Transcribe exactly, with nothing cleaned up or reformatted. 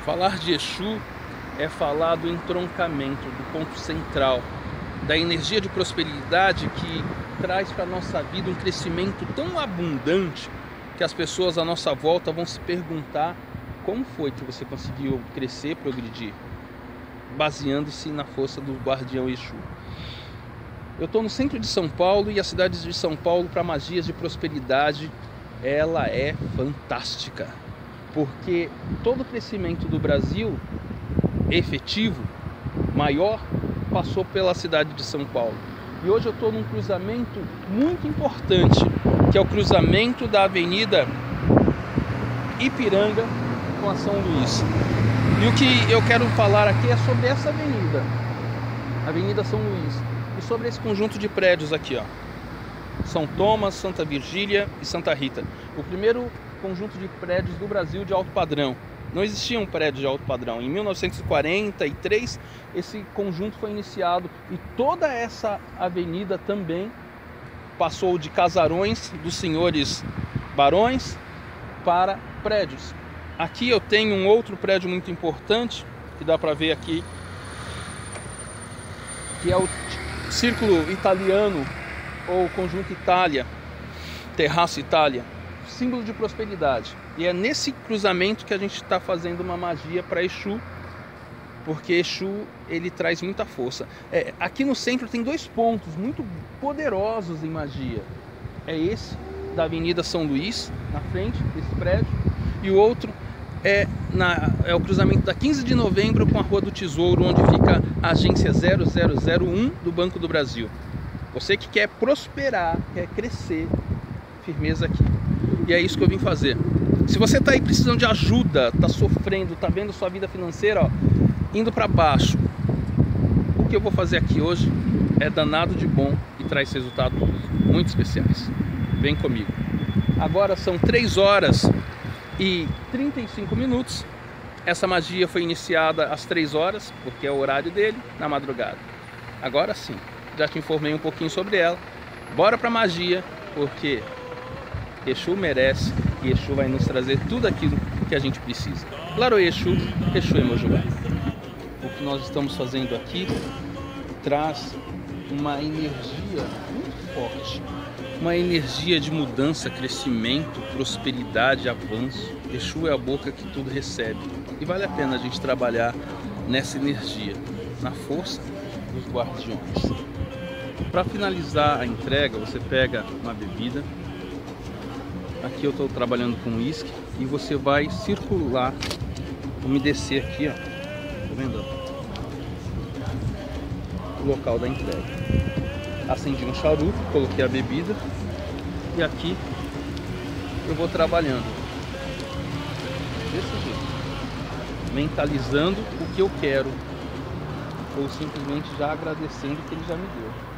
Falar de Exu é falar do entroncamento, do ponto central, da energia de prosperidade que traz para a nossa vida um crescimento tão abundante que as pessoas à nossa volta vão se perguntar como foi que você conseguiu crescer, progredir, baseando-se na força do guardião Exu. Eu estou no centro de São Paulo e a cidade de São Paulo, para magias de prosperidade, ela é fantástica. Porque todo o crescimento do Brasil efetivo, maior, passou pela cidade de São Paulo. E hoje eu estou num cruzamento muito importante, que é o cruzamento da Avenida Ipiranga com a São Luís. E o que eu quero falar aqui é sobre essa avenida, Avenida São Luís, e sobre esse conjunto de prédios aqui, ó. São Tomás, Santa Virgília e Santa Rita. O primeiro conjunto de prédios do Brasil de alto padrão. Não existia um prédio de alto padrão. Em mil novecentos e quarenta e três, esse conjunto foi iniciado e toda essa avenida também passou de casarões dos senhores barões para prédios. Aqui eu tenho um outro prédio muito importante, que dá para ver aqui, que é o Círculo Italiano, ou Conjunto Itália, Terraço Itália, símbolo de prosperidade. E é nesse cruzamento que a gente está fazendo uma magia para Exu, porque Exu ele traz muita força. É, aqui no centro tem dois pontos muito poderosos em magia. É esse da Avenida São Luís, na frente desse prédio, e o outro é, na, é o cruzamento da quinze de novembro com a Rua do Tesouro, onde fica a agência zero zero zero um do Banco do Brasil. Você que quer prosperar, quer crescer, firmeza aqui. E é isso que eu vim fazer. Se você está aí precisando de ajuda, está sofrendo, está vendo sua vida financeira ó, indo para baixo, o que eu vou fazer aqui hoje é danado de bom e traz resultados muito especiais. Vem comigo. Agora são três horas e trinta e cinco minutos. Essa magia foi iniciada às três horas, porque é o horário dele, na madrugada. Agora sim, já te informei um pouquinho sobre ela. Bora pra magia, porque Exu merece e Exu vai nos trazer tudo aquilo que a gente precisa. Claro, Exu, Exu Emojubá. O que nós estamos fazendo aqui traz uma energia muito forte, uma energia de mudança, crescimento, prosperidade, avanço. Exu é a boca que tudo recebe e vale a pena a gente trabalhar nessa energia, na força dos guardiões. Para finalizar a entrega, você pega uma bebida. Aqui eu estou trabalhando com uísque e você vai circular, umedecer aqui, ó, tá vendo? O local da entrega. Acendi um charuto, coloquei a bebida e aqui eu vou trabalhando desse jeito, mentalizando o que eu quero ou simplesmente já agradecendo o que ele já me deu.